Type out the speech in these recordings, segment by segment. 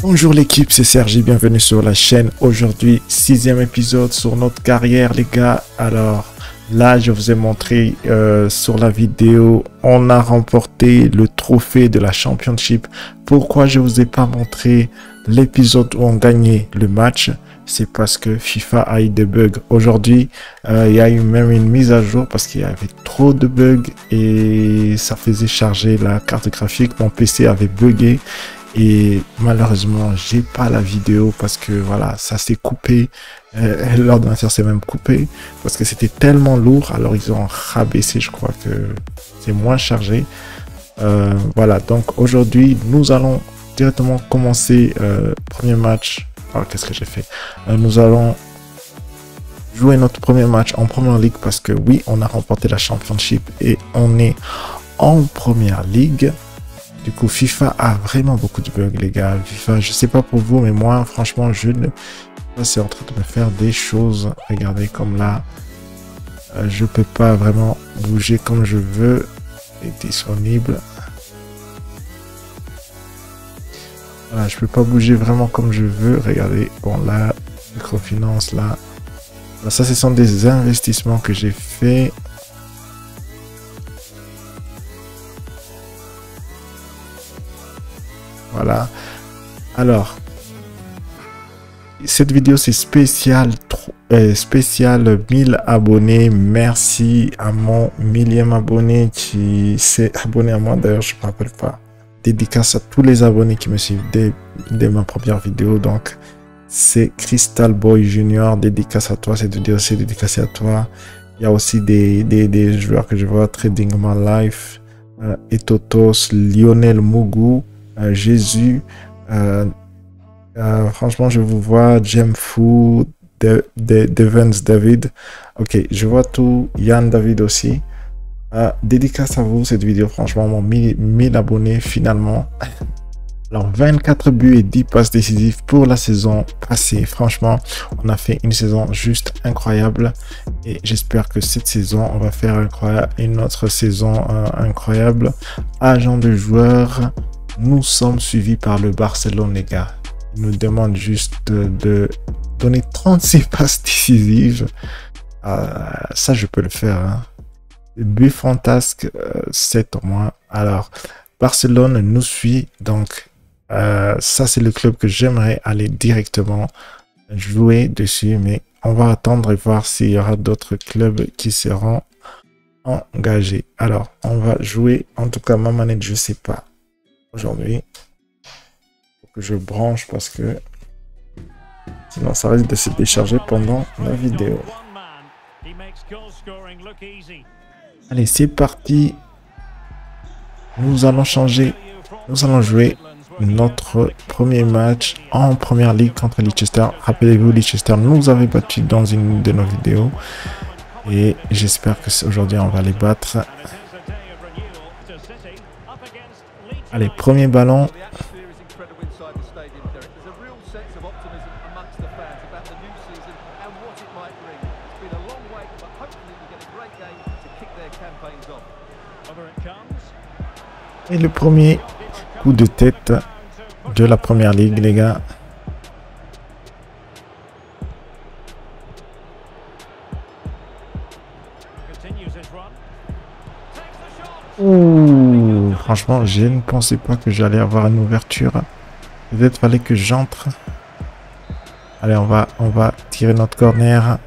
Bonjour l'équipe, c'est Sergi, bienvenue sur la chaîne. Aujourd'hui, 6e épisode sur notre carrière les gars. Alors là, je vous ai montré sur la vidéo, on a remporté le trophée de la Championship. Pourquoi je vous ai pas montré l'épisode où on gagnait le match? C'est parce que FIFA a eu des bugs. Aujourd'hui, il y a eu même une mise à jour parce qu'il y avait trop de bugs et ça faisait charger la carte graphique. Mon PC avait bugué. Et malheureusement, j'ai pas la vidéo parce que voilà, ça s'est coupé. L'ordinateur s'est même coupé parce que c'était tellement lourd. Alors ils ont rabaissé, je crois que c'est moins chargé. Voilà, donc aujourd'hui, nous allons directement commencer premier match. Alors qu'est-ce que j'ai fait? Nous allons jouer notre premier match en première ligue parce que oui, on a remporté la Championship et on est en première ligue. Du coup, FIFA a vraiment beaucoup de bugs, les gars. FIFA, je sais pas pour vous, mais moi, franchement, je ne... C'est en train de me faire des choses. Regardez, comme là, je peux pas vraiment bouger comme je veux. Et disponible. Voilà, je peux pas bouger vraiment comme je veux. Regardez, bon là, microfinance, là. Ça, ce sont des investissements que j'ai fait. Voilà. Alors, cette vidéo c'est spécial 1000 abonnés. Merci à mon 1000e abonné qui s'est abonné à moi. D'ailleurs, je ne me rappelle pas. Dédicace à tous les abonnés qui me suivent dès ma première vidéo. Donc, c'est Crystal Boy Junior. Dédicace à toi. Cette vidéo c'est dédicacée à toi. Il y a aussi des joueurs que je vois. Trading My Life, Etotos, Lionel Mougou. Jésus, franchement je vous vois, Jemfou, Devens David, ok, je vois tout, Yann David aussi. Dédicace à vous cette vidéo, franchement, mon 1000 abonnés finalement. Alors 24 buts et 10 passes décisives pour la saison passée. Franchement, on a fait une saison juste incroyable et j'espère que cette saison on va faire une autre saison incroyable. Agent de joueurs. Nous sommes suivis par le Barcelone, les gars. Ils nous demandent juste de donner 36 passes décisives. Ça, je peux le faire. Hein. But fantasque, 7 au moins. Alors, Barcelone nous suit. Donc, ça, c'est le club que j'aimerais aller directement jouer dessus. Mais on va attendre et voir s'il y aura d'autres clubs qui seront engagés. Alors, on va jouer. En tout cas, ma manette, je sais pas. Aujourd'hui, faut que je branche parce que sinon ça risque de se décharger pendant la vidéo. Allez, c'est parti. Nous allons changer. Nous allons jouer notre premier match en première ligue contre Leicester. Rappelez-vous, Leicester nous avait battu dans une de nos vidéos et j'espère que aujourd'hui on va les battre. Allez, premier ballon. Et le premier coup de tête de la première ligue, les gars. Ouh, franchement, je ne pensais pas que j'allais avoir une ouverture. Peut-être fallait que j'entre. Allez, on va tirer notre corner.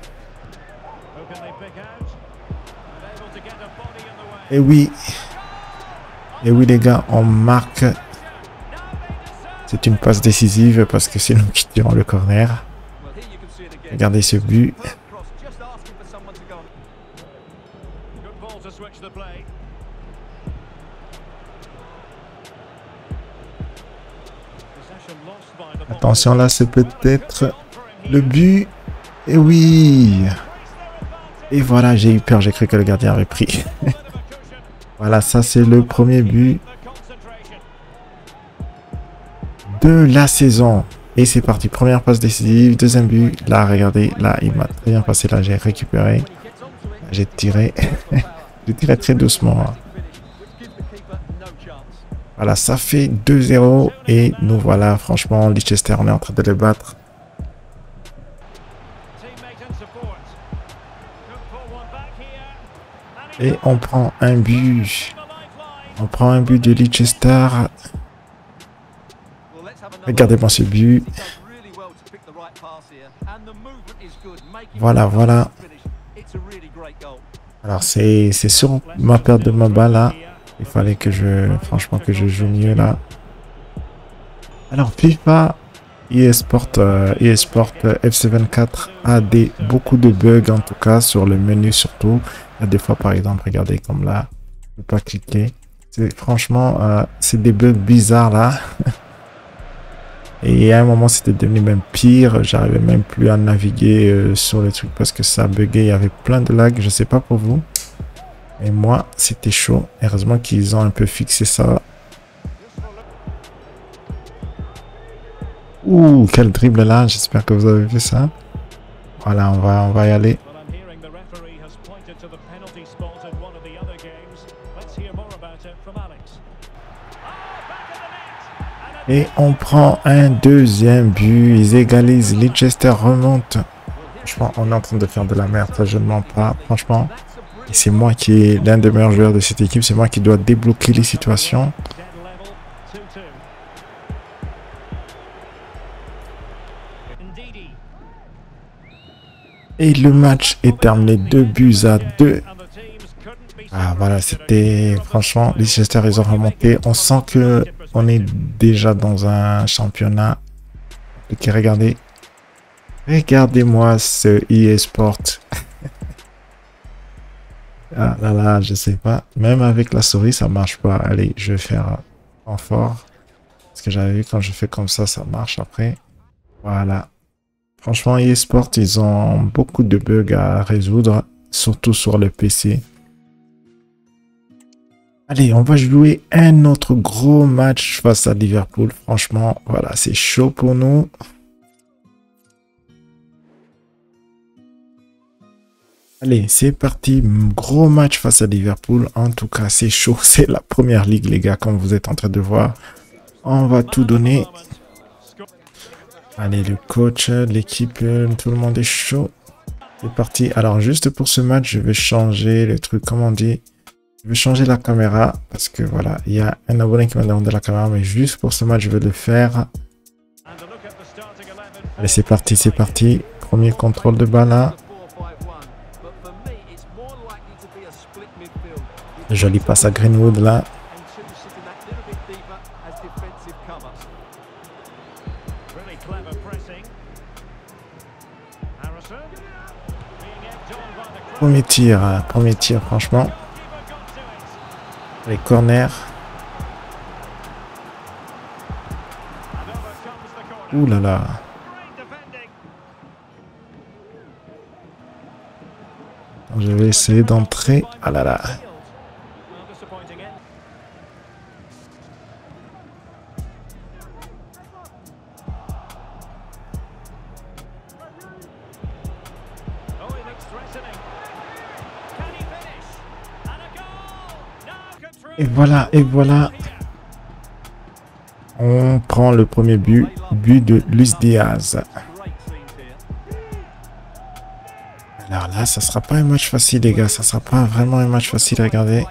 Et oui, les gars, on marque. C'est une passe décisive parce que c'est nous qui tirons le corner. Regardez ce but. Attention, là, c'est peut-être le but. Et oui. Et voilà, j'ai eu peur. J'ai cru que le gardien avait pris. Voilà, ça, c'est le premier but de la saison. Et c'est parti. Première passe décisive. Deuxième but. Là, regardez. Là, il m'a très bien passé. Là, j'ai récupéré. J'ai tiré. J'ai tiré très doucement. Voilà, ça fait 2-0 et nous voilà, franchement, Leicester, on est en train de les battre. Et on prend un but. On prend un but de Leicester. Regardez-moi ce but. Voilà, voilà. Alors c'est sur ma perte de ma balle là. Il fallait que franchement que je joue mieux là. Alors FIFA eSport FC24 a beaucoup de bugs en tout cas sur le menu surtout. Il y a des fois par exemple, regardez comme là, je ne peux pas cliquer. Franchement, c'est des bugs bizarres là. Et à un moment, c'était devenu même pire. J'arrivais même plus à naviguer sur le truc parce que ça buguait. Il y avait plein de lags. Je sais pas pour vous. Et moi, c'était chaud. Heureusement qu'ils ont un peu fixé ça. Ouh, quel dribble là. J'espère que vous avez vu ça. Voilà, on va y aller. Et on prend un deuxième but. Ils égalisent. Leicester remonte. Franchement, on est en train de faire de la merde. Ça, je ne mens pas. Franchement. Et c'est moi qui est l'un des meilleurs joueurs de cette équipe. C'est moi qui dois débloquer les situations. Et le match est terminé 2-2. Ah voilà, c'était franchement, Leicester, ils ont remonté. On sent que on est déjà dans un championnat. Ok, regardez. Regardez-moi ce eSport. Ah là là, je sais pas. Même avec la souris, ça marche pas. Allez, je vais faire en fort. Parce que j'avais vu quand je fais comme ça marche après. Voilà. Franchement, eSport, ils ont beaucoup de bugs à résoudre. Surtout sur le PC. Allez, on va jouer un autre gros match face à Liverpool. Franchement, voilà, c'est chaud pour nous. Allez, c'est parti. Gros match face à Liverpool. En tout cas, c'est chaud. C'est la première ligue, les gars, comme vous êtes en train de voir. On va tout donner. Allez, le coach, l'équipe, tout le monde est chaud. C'est parti. Alors, juste pour ce match, je vais changer le truc, comme on dit. Je vais changer la caméra parce que voilà, il y a un abonné qui m'a demandé la caméra, mais juste pour ce match, je vais le faire. Allez, c'est parti, c'est parti. Premier contrôle de balle là. Joli passe à Greenwood là. Premier tir, franchement. Les corners. Ouh là là. Je vais essayer d'entrer. Ah là là. Et voilà, et voilà. On prend le premier but de Luis Diaz. Alors là, ça sera pas un match facile, les gars. Ça sera pas vraiment un match facile à regarder.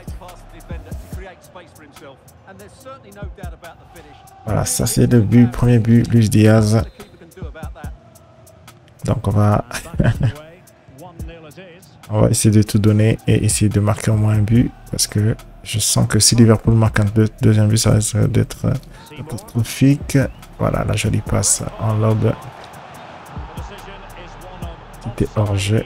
Voilà, ça c'est le but, premier but, Luis Diaz. Donc on va... on va essayer de tout donner et essayer de marquer au moins un but. Parce que je sens que si Liverpool marque un deuxième but, ça risque d'être catastrophique. Voilà, la jolie passe en lobe. C'était hors jeu.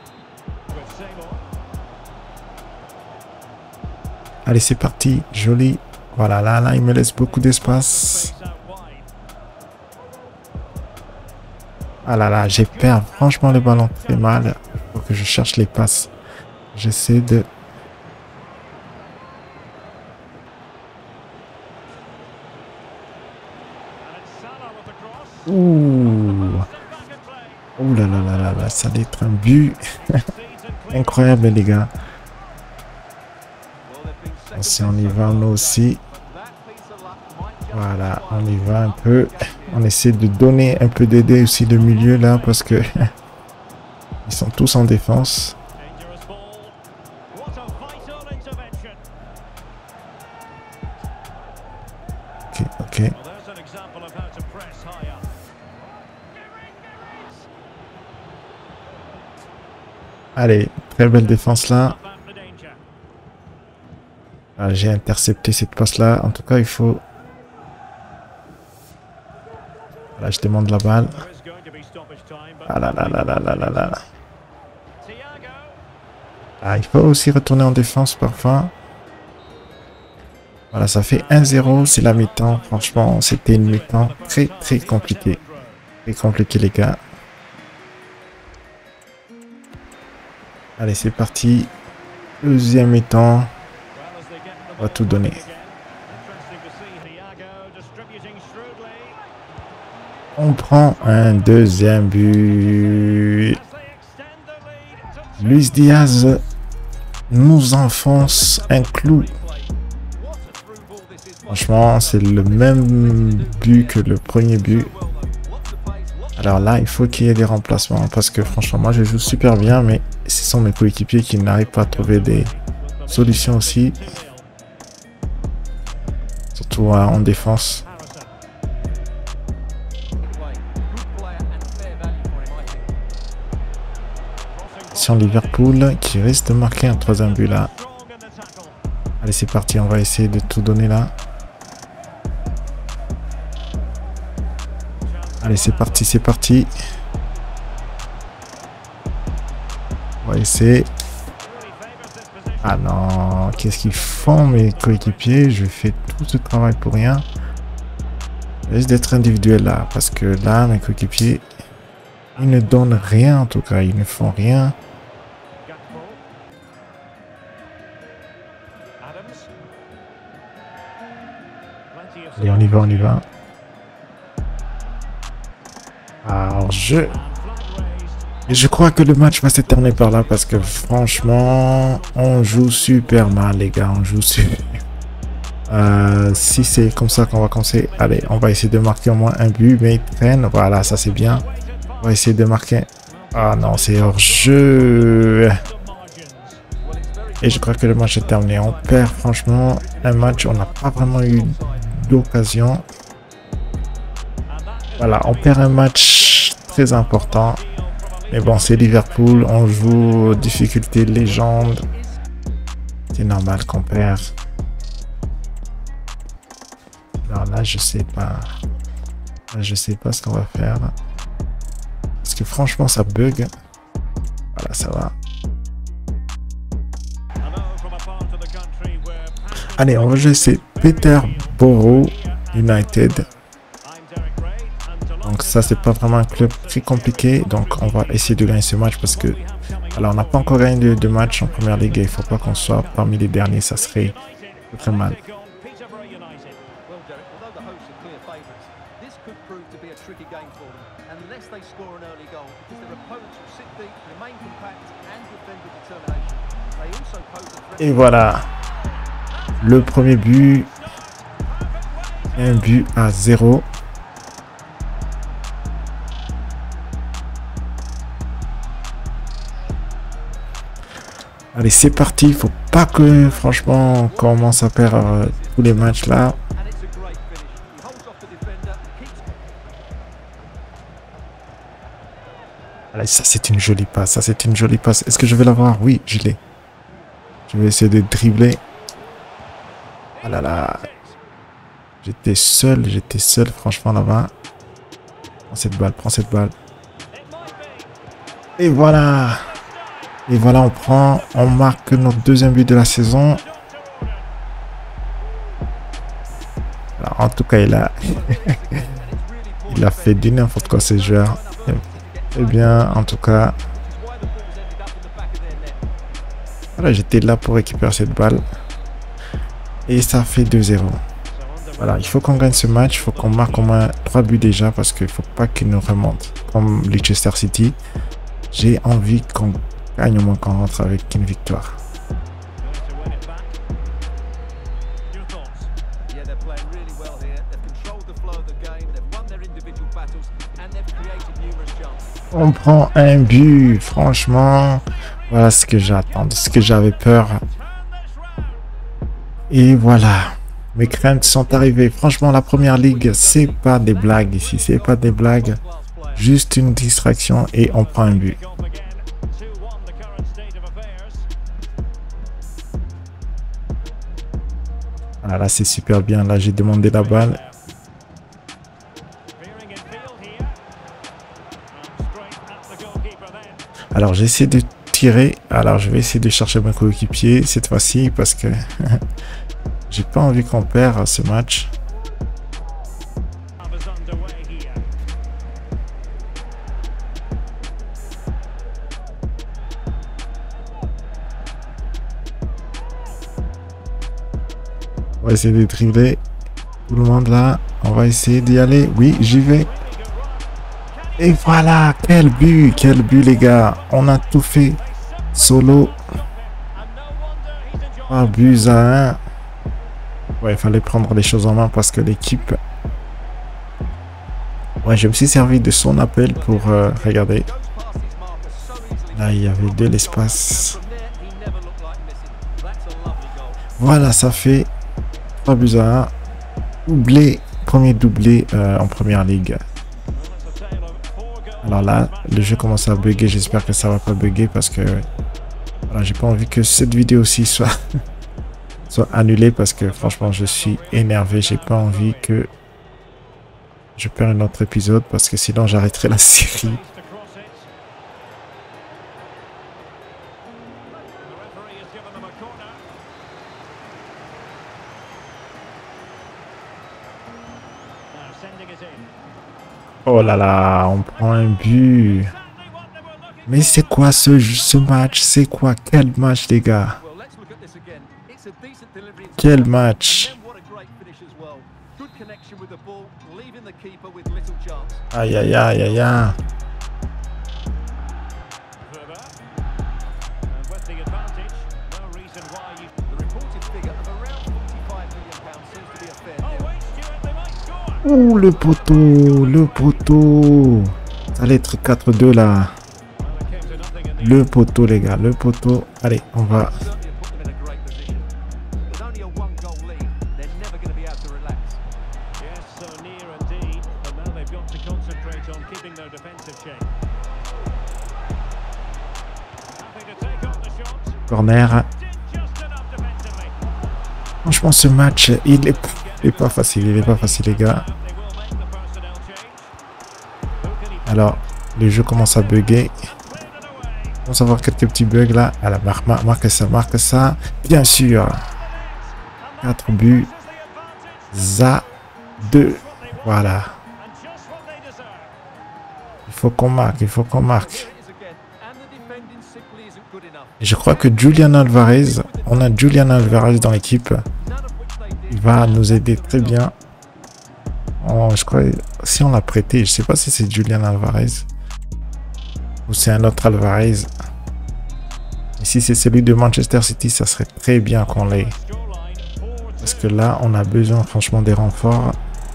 Allez, c'est parti. Joli. Voilà, là, il me laisse beaucoup d'espace. Ah là là, j'ai perdu franchement le ballon très mal. Il faut que je cherche les passes. J'essaie de... Ouh. Ouh là là là là là, ça doit être un but. Incroyable, les gars. Si on y va, nous aussi. Voilà, on y va un peu. On essaie de donner un peu d'aider aussi de milieu là parce que ils sont tous en défense. Ok, ok. Allez, très belle défense là. Ah, j'ai intercepté cette passe là. En tout cas, il faut... Là, je demande la balle. Ah là là là là là là là. Ah, il faut aussi retourner en défense parfois. Voilà, ça fait 1-0. C'est la mi-temps. Franchement, c'était une mi-temps très très compliquée. Très compliqué les gars. Allez, c'est parti. Deuxième mi-temps. On va tout donner. On prend un deuxième but. Luis Diaz nous enfonce un clou. Franchement, c'est le même but que le premier but. Alors là, il faut qu'il y ait des remplacements parce que franchement, moi je joue super bien, mais ce sont mes coéquipiers qui n'arrivent pas à trouver des solutions aussi. Surtout en défense. Liverpool qui risque de marquer un troisième but là. Allez, c'est parti, on va essayer de tout donner là. Allez, c'est parti, c'est parti. On va essayer. Ah non, qu'est-ce qu'ils font mes coéquipiers? Je fais tout ce travail pour rien. Il risque d'être individuel là, parce que là, mes coéquipiers, ils ne donnent rien en tout cas, ils ne font rien. Allez, on y va, on y va. Alors, je crois que le match va se terminer par là parce que franchement, on joue super mal, les gars. On joue super. Si c'est comme ça qu'on va commencer, allez, on va essayer de marquer au moins un but, mais il traîne. Voilà, ça c'est bien. On va essayer de marquer. Ah non, c'est hors jeu. Et je crois que le match est terminé. On perd franchement un match. On n'a pas vraiment eu d'occasion. Voilà, on perd un match très important. Mais bon, c'est Liverpool. On joue difficulté légende. C'est normal qu'on perd. Alors là, je sais pas. Là, je sais pas ce qu'on va faire. Parce que franchement, ça bug. Voilà, ça va. Allez, on va jouer, c'est Peterborough United. Donc ça, c'est pas vraiment un club très compliqué. Donc on va essayer de gagner ce match parce que... Alors, on n'a pas encore gagné de match en première ligue. Il faut pas qu'on soit parmi les derniers. Ça serait très mal. Et voilà. Le premier but. Un but à 0. Allez, c'est parti. Il faut pas que, franchement, on commence à perdre tous les matchs là. Allez, ça c'est une jolie passe. Ça c'est une jolie passe. Est-ce que je vais l'avoir? Oui, je l'ai. Je vais essayer de dribbler. Ah là là. J'étais seul franchement là-bas. Prends cette balle, prends cette balle. Et voilà. Et voilà, on marque notre deuxième but de la saison. Alors, en tout cas, il a fait du n'importe quoi ce joueur. Eh bien, en tout cas, voilà, j'étais là pour récupérer cette balle. Et ça fait 2-0. Voilà, il faut qu'on gagne ce match. Il faut qu'on marque au moins 3 buts déjà parce qu'il ne faut pas qu'il nous remonte. Comme Leicester City, j'ai envie qu'on gagne au moins qu'on rentre avec une victoire. On prend un but, franchement. Voilà ce que j'attends, ce que j'avais peur. Et voilà. Mes craintes sont arrivées. Franchement, la première ligue, c'est pas des blagues ici. C'est pas des blagues. Juste une distraction et on prend un but. Voilà, là, c'est super bien. Là, j'ai demandé la balle. Alors, j'essaie de tirer. Alors, je vais essayer de chercher mon coéquipier cette fois-ci parce que j'ai pas envie qu'on perd ce match. On va essayer de dribbler. Tout le monde là. On va essayer d'y aller. Oui, j'y vais. Et voilà, quel but les gars. On a tout fait solo. 3 buts à 1. Ouais, il fallait prendre les choses en main parce que l'équipe... Ouais, je me suis servi de son appel pour regarder. Là, il y avait de l'espace. Voilà, ça fait 3 buts à 1. Doublé, premier doublé en première ligue. Alors là, le jeu commence à bugger. J'espère que ça va pas bugger parce que voilà, j'ai pas envie que cette vidéo aussi soit annulée parce que franchement, je suis énervé. J'ai pas envie que je perde un autre épisode parce que sinon j'arrêterai la série. Oh là là, on prend un but. Mais c'est quoi ce match? C'est quoi? Quel match, les gars? Quel match? Aïe, aïe, aïe, aïe, aïe. Ouh, le poteau. Ça allait être 4-2 là. Le poteau, les gars, le poteau. Allez, on va. Corner. Franchement, ce match, il est pas facile. Il est pas facile, les gars. Alors, le jeu commence à bugger. On va avoir quelques petits bugs là. Alors, marque ça. Bien sûr. 4 buts. À 2. Voilà. Il faut qu'on marque. Et je crois que Julian Alvarez, on a Julian Alvarez dans l'équipe. Il va nous aider très bien. Oh, je crois, si on l'a prêté, je sais pas si c'est Julian Alvarez ou c'est un autre Alvarez. Et si c'est celui de Manchester City, ça serait très bien qu'on l'ait. Parce que là, on a besoin franchement des renforts.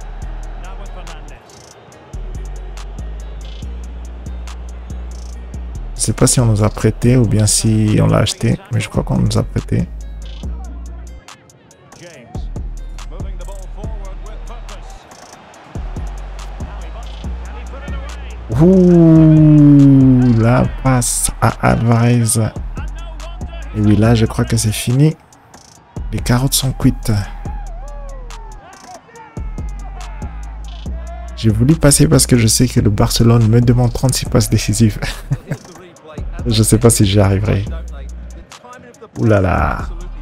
Je sais pas si on nous a prêté ou bien si on l'a acheté, mais je crois qu'on nous a prêté. Ouh, la passe à Alvarez. Et oui, là, je crois que c'est fini. Les carottes sont cuites. J'ai voulu passer parce que je sais que le Barcelone me demande 36 passes décisives. Je sais pas si j'y arriverai. Ouh là là.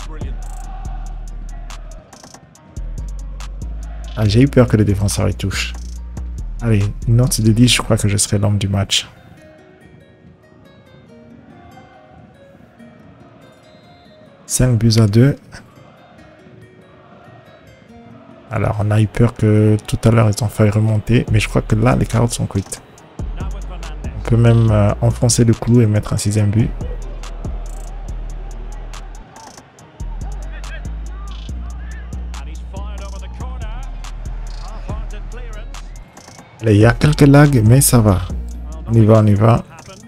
Ah, j'ai eu peur que le défenseur y touche. Allez, une note de 10, je crois que je serai l'homme du match. « 5 buts à 2. Alors, on a eu peur que tout à l'heure, ils ont failli remonter. Mais je crois que là, les carottes sont cuites. On peut même enfoncer le clou et mettre un 6e but. Allez, il y a quelques lags, mais ça va. On y va, on y va.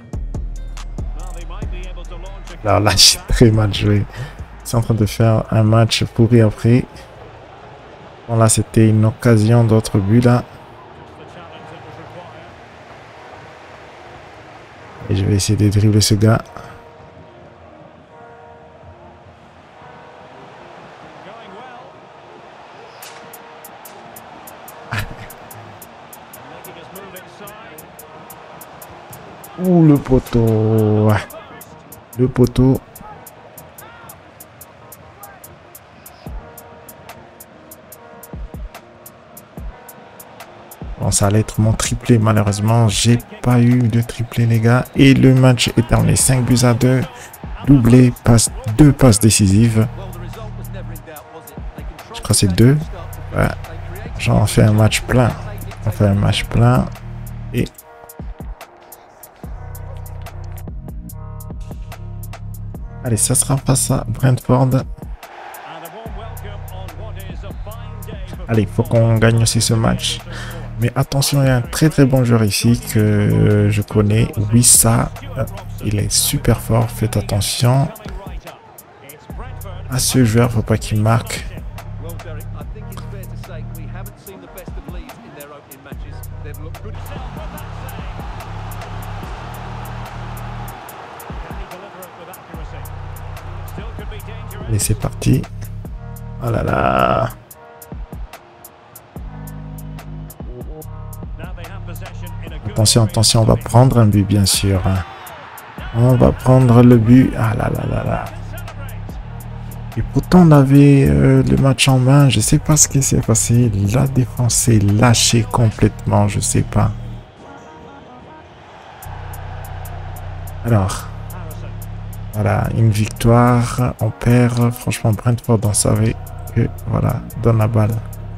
Alors là, j'ai très mal joué. C'est en train de faire un match pourri après. Bon, là, c'était une occasion d'autre but, là. Et je vais essayer de dribbler ce gars. Ouh, le poteau. Le poteau. Bon, ça allait être mon triplé. Malheureusement, j'ai pas eu de triplé, les gars. Et le match est terminé. 5-2. Doublé, passe, 2 passes décisives. Je crois que c'est 2. Ouais. J'en fais un match plein. On fait un match plein. Et... allez, ça sera face à Brentford. Allez, il faut qu'on gagne aussi ce match. Mais attention, il y a un très bon joueur ici que je connais. Wissa, il est super fort. Faites attention à ce joueur, faut pas qu'il marque. Allez, c'est parti. Oh là là. Attention, attention, on va prendre un but, bien sûr. On va prendre le but. Ah là là là là. Et pourtant, on avait le match en main. Je sais pas ce qui s'est passé. La défense s'est lâchée complètement. Je sais pas. Alors, voilà, une victoire. On perd. Franchement, Brentford, on savait que, voilà, donne la balle.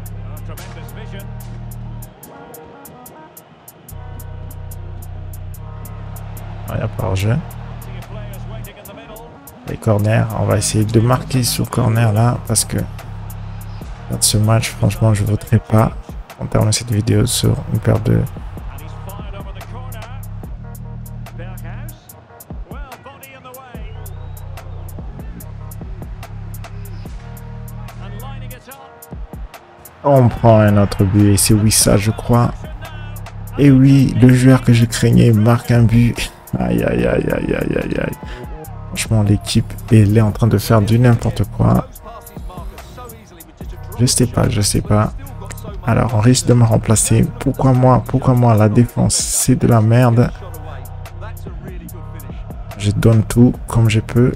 Il n'y a pas hors-jeu. Les corners, on va essayer de marquer sur corner là parce que dans ce match, franchement, je ne voudrais pas. On termine cette vidéo sur une paire de... On prend un autre but et c'est Wissa, je crois. Et oui, le joueur que je craignais marque un but. Aïe, aïe, aïe, aïe, aïe, aïe, aïe. Franchement, l'équipe, elle est en train de faire du n'importe quoi. Je sais pas, je sais pas. Alors, on risque de me remplacer. Pourquoi moi? Pourquoi moi? La défense, c'est de la merde. Je donne tout comme je peux.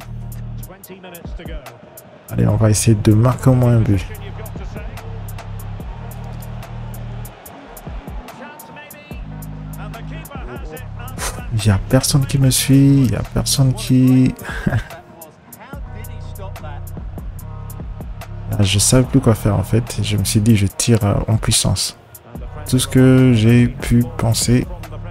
Allez, on va essayer de marquer au moins un but. Il n'y a personne qui me suit, il n'y a personne qui... Là, je ne savais plus quoi faire en fait. Je me suis dit, je tire en puissance. Tout ce que j'ai pu penser.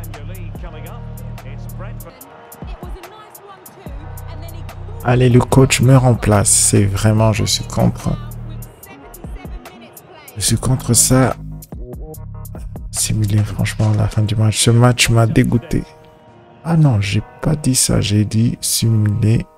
Allez, le coach me remplace. C'est vraiment, je suis contre. Je suis contre ça. Simuler franchement la fin du match. Ce match m'a dégoûté. Ah non, j'ai pas dit ça. J'ai dit simuler